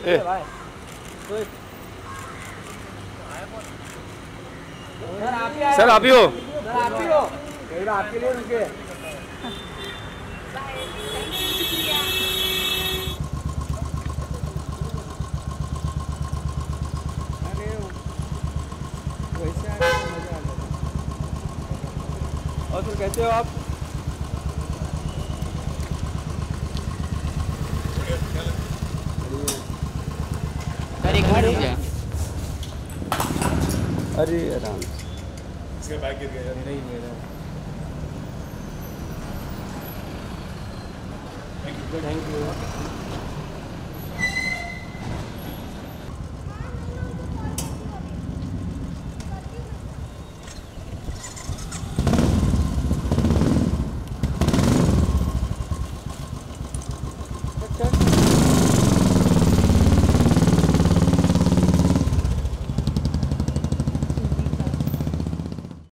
Sir आप ही हो? आपके लिए रुके। वैसे मजा आ गया। और फिर कैसे हो आप? सर एक मिनट रुक जाए। अरे आराम से। इसका बैग गिर गया। नहीं मेरा। Thank you.